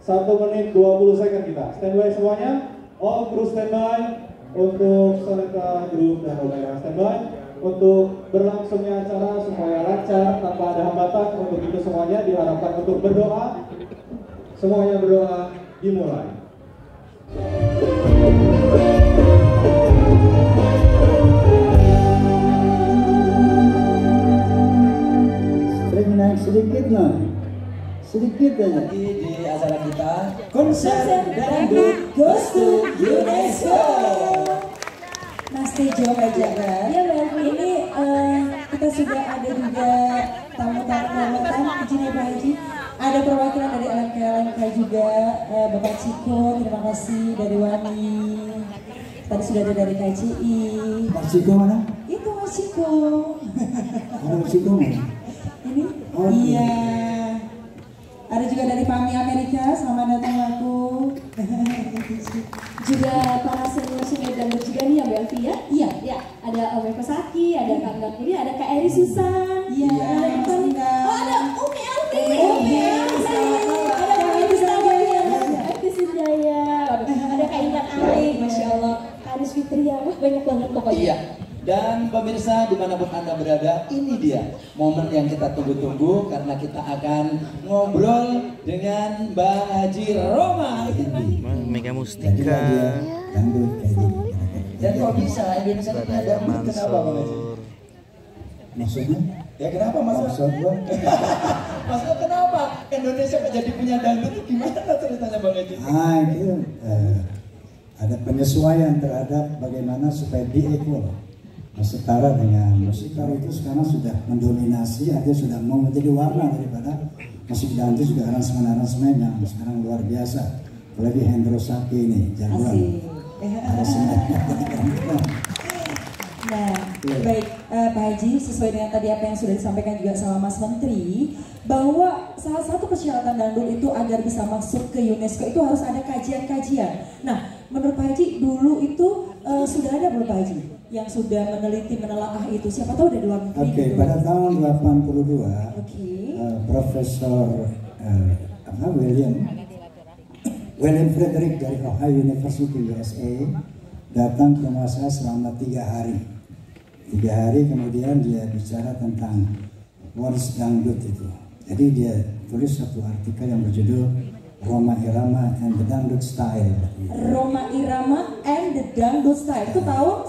1 menit 20 second kita. Standby semuanya. All crew standby. Untuk Soneta Group dan Omega standby. Untuk berlangsungnya acara supaya lancar tanpa ada hambatan. Untuk itu semuanya diharapkan untuk berdoa. Semuanya berdoa, dimulai. Sering naik sedikit lah. Sedikit aja. Lagi di acara kita konser dangdut goes to UNESCO. Mas Tejo Pajabar. Ya Mbak, ini kita sudah ada juga tamu-tamu izin ya Pak Haji. Ada perwakilan dari LMK juga, Bapak Ciko, terima kasih dari Wani. Tadi sudah ada dari KCI. Pak Ciko mana? Itu Mas Ciko. Pak Ciko mana? Ini? Oh, iya. Ada juga dari PAMI Amerika, selamat datang aku. Juga para senior dangdut juga nih ya Mbak Elvi ya? Iya. Ya, ada Om Pesaki, ada Kak Gak ini, ada Kak Eri Susan. Iya. Ada Umi Elvi. Oh ada Umi Elvi. Ada Umi Elvi Sindaya. Ada Kak Intan Ali, Masya Allah. Kak Aris Fitria, banyak banget pokoknya. Iya. Dan pemirsa dimanapun Anda berada, ini dia momen yang kita tunggu-tunggu karena kita akan ngobrol dengan Bang Haji Roma ini. Mega Mustika. Dan kok bisa Indonesia ini ada dangdut, kenapa Bang Haji? Maksudnya? Ya kenapa maksudnya? Maksudnya kenapa Indonesia jadi punya dangdut itu gimana ceritanya Bang Haji? Itu ada penyesuaian terhadap bagaimana supaya equal. Setara dengan musik baru itu sekarang sudah mendominasi, artinya sudah mau menjadi warna daripada musik dangdut juga aransemen yang sekarang luar biasa. Apalagi Hendro Saki ini jagoan. Nah, baik Pak Haji, sesuai dengan tadi apa yang sudah disampaikan juga sama Mas Menteri, bahwa salah satu persyaratan dangdut itu agar bisa masuk ke UNESCO itu harus ada kajian-kajian. Nah, menurut Pak Haji dulu itu sudah ada belum Pak Haji yang sudah meneliti menelaah itu? Siapa tahu dari luar negeri. Oke, gitu. pada tahun 82, Profesor William Frederick dari Ohio University USA datang ke rumah saya selama 3 hari. 3 hari kemudian dia bicara tentang wars dangdut itu. Jadi dia tulis satu artikel yang berjudul Roma Irama and the Dangdut Style. Roma Irama and the Dangdut Style itu tahun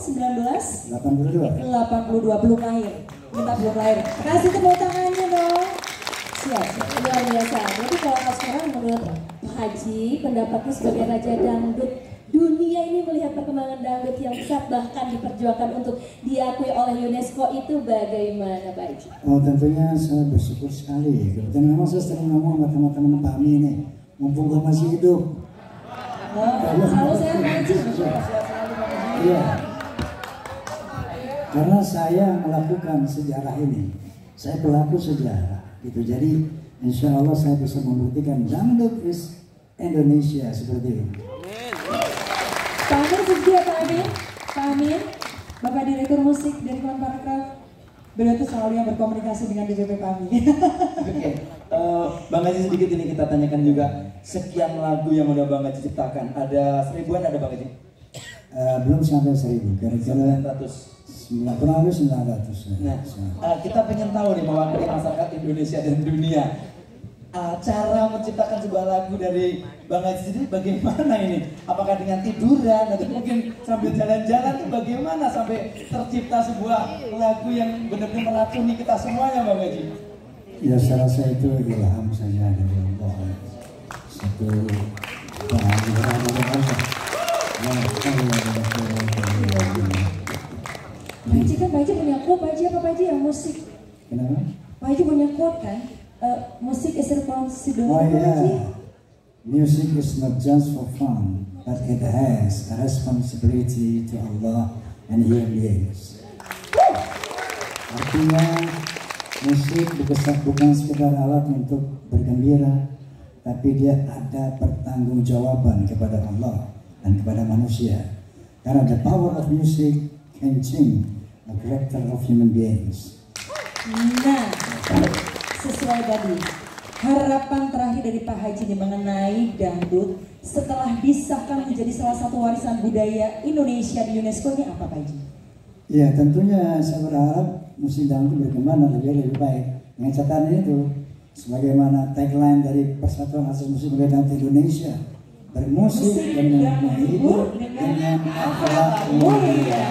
1982 belum lahir. Kita belum lahir. Kasih tepuk tangannya dong. Siap. Luar biasa. Jadi kalau sekarang menurut Pak Haji, pendapatnya sebagai Raja Dangdut dunia ini melihat perkembangan dangdut yang besar bahkan diperjuangkan untuk diakui oleh UNESCO itu bagaimana Pak Haji? Oh tentunya saya bersyukur sekali. Dan memang saya sering ngomong sama teman-teman kami ini, mumpung gue masih hidup. Selalu sehat Pak Haji. Iya. Karena saya melakukan sejarah ini, saya pelaku sejarah. Gitu. Jadi insya Allah saya bisa membuktikan dangdut is Indonesia seperti ini. Pak Amin sedia Pak Amin. Pak Amin, Bapak Direktur Musik dari Kemenparekraf. Beliau itu selalu yang berkomunikasi dengan DPP kami. Oke, Bang Haji sedikit ini kita tanyakan juga. Sekian lagu yang udah Bang Haji ciptakan, ada 1000-an ada Bang Haji? Belum sampai 1000, kira-kira 900. kurang lebih 900. Nah, kita pengen tahu nih mewakili masyarakat Indonesia dan dunia. Cara menciptakan sebuah lagu dari Bang Haji sendiri bagaimana ini? Apakah dengan tiduran atau mungkin sambil jalan-jalan itu bagaimana sampai tercipta sebuah lagu yang benar-benar meracuni kita semuanya Bang Haji? Ya saya rasa itu ilham saja dari Allah. Satu Pak Haji kan Pak Haji punya quote, Pak Haji apa Pak Haji yang musik? Kenapa? Pak Haji punya quote kan? Musik is responsibility. Oh yeah, music is not just for fun, but it has a responsibility to Allah and human beings. Artinya musik bukan sekedar alat untuk bergembira, tapi dia ada pertanggungjawaban kepada Allah dan kepada manusia. Karena the power of music can change the character of human beings. Nah, sesuai tadi. harapan terakhir dari Pak Haji nih mengenai dangdut setelah disahkan menjadi salah satu warisan budaya Indonesia di UNESCO ini apa Pak Haji? Ya tentunya saya berharap musik dangdut berkembang dan lebih baik. Dengan catatan itu, sebagaimana tagline dari Persatuan Asosiasi Musik Budaya Dangdut Indonesia, bermusik dengan menghibur dengan akhlak mulia.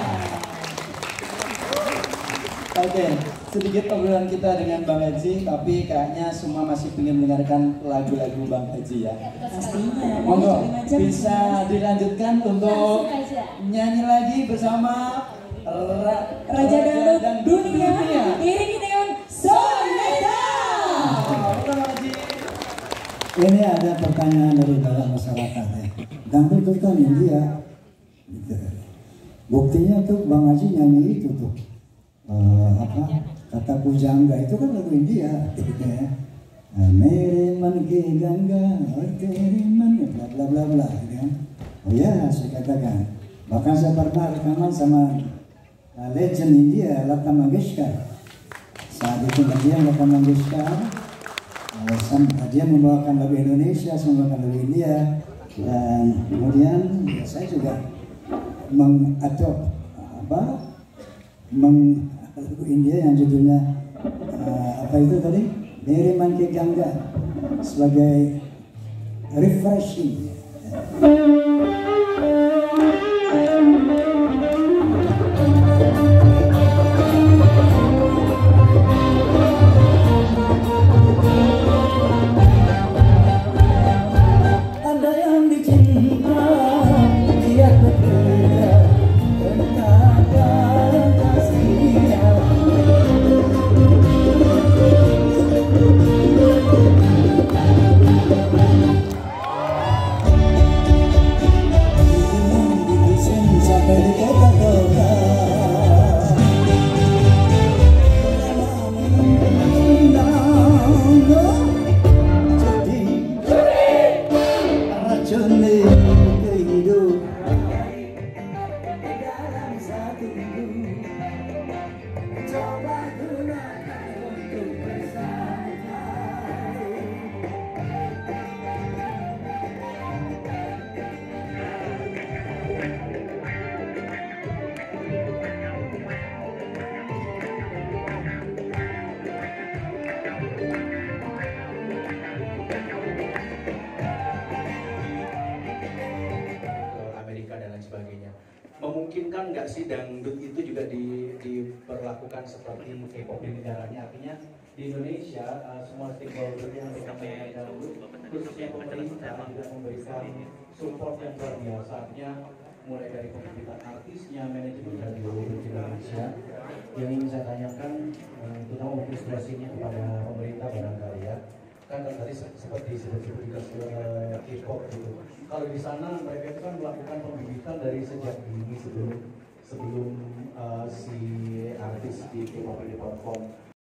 Oke, sedikit obrolan kita dengan Bang Haji, tapi kayaknya semua masih ingin mendengarkan lagu-lagu Bang Haji ya. Pastinya. Monggo, bisa dilanjutkan untuk Langsung aja. nyanyi lagi bersama Raja Dangdut Dunia diiringi dengan Soneta. Bang Haji. Ini ada pertanyaan dari banyak masyarakat ya. Dangdut itu kan India. Gitu. Buktinya tuh Bang Haji nyanyi itu tuh. Kata pujangga itu kan lagu India gitu ya. Mere man ke gangga tere man bla bla bla bla gitu kan. Oh ya saya katakan. Bahkan saya pernah rekaman sama legend India Lata Mangeshkar. Saat itu dia Lata Mangeshkar dia membawakan lagu Indonesia, saya membawakan lagu India, dan kemudian ya, saya juga mengadop lagu India yang judulnya apa itu tadi, Mere Man Ke Gangga, sebagai refreshing. Ada yang dicinta, dia berbeda, entah kasihnya. Sampai di kota-kota jadi racun kehidupan dalam satu hidup. Coba gunakan untuk bersama. Amerika dan lain sebagainya. Memungkinkan nggak sih dangdut itu juga diperlakukan seperti K-pop di negaranya? Artinya di Indonesia semua stakeholder yang berkaitan dangdut, khususnya pemerintah juga memberikan support yang luar biasa. Artinya mulai dari pembentukan artisnya, manajemen dan seluruh Indonesia. Yang ingin saya tanyakan, terutama mungkin ekspresinya kepada pemerintah barangkali ya. Kan tadi seperti juga K-pop gitu. Kalau di sana mereka itu kan melakukan pembibitan dari sejak dini sebelum si artis di K-pop ini perform.